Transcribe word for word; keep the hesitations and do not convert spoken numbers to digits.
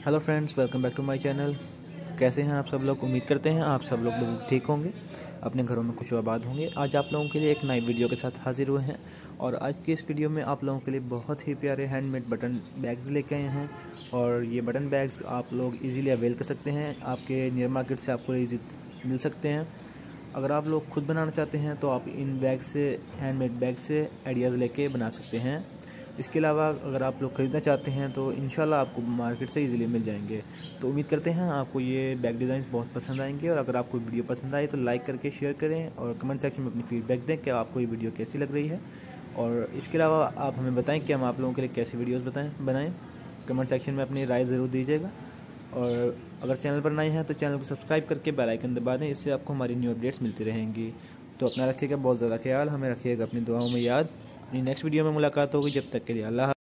Hello friends, welcome back to my channel. कैसे हैं आप सब लोग? उम्मीद करते हैं आप सब लोग बिल्कुल ठीक होंगे, अपने घरों में खुश आबाद होंगे। आज आप लोगों के लिए एक नई वीडियो के साथ हाजिर हुए हैं और आज की इस वीडियो में आप लोगों के लिए बहुत ही प्यारे हैंडमेड बटन बैग्स लेके आए हैं। और ये बटन बैग्स आप लोग इजीली अवेल कर सकते हैं, आपके नियर मार्केट से आपको इजी मिल सकते हैं। अगर आप लोग खुद बनाना चाहते हैं तो आप इन बैग से, हैंडमेड बैग से आइडियाज़ लेके बना सकते हैं। इसके अलावा अगर आप लोग ख़रीदना चाहते हैं तो इंशाल्लाह आपको मार्केट से इजीली मिल जाएंगे। तो उम्मीद करते हैं आपको ये बैग डिज़ाइन बहुत पसंद आएंगे। और अगर आपको वीडियो पसंद आए तो लाइक करके शेयर करें और कमेंट सेक्शन में अपनी फीडबैक दें कि आपको ये वीडियो कैसी लग रही है। और इसके अलावा आप हमें बताएं कि हम आप लोगों के लिए कैसी वीडियोज़ बताएँ बनाएँ कमेंट सेक्शन में अपनी राय ज़रूर दीजिएगा। और अगर चैनल पर नए हैं तो चैनल को सब्सक्राइब करके बेल आइकन दबा दें, इससे आपको हमारी न्यू अपडेट्स मिलती रहेंगी। तो अपना रखिएगा बहुत ज़्यादा ख्याल, हमें रखिएगा अपनी दुआओं में याद। अपनी नेक्स्ट वीडियो में मुलाकात होगी, जब तक के लिए अल्लाह।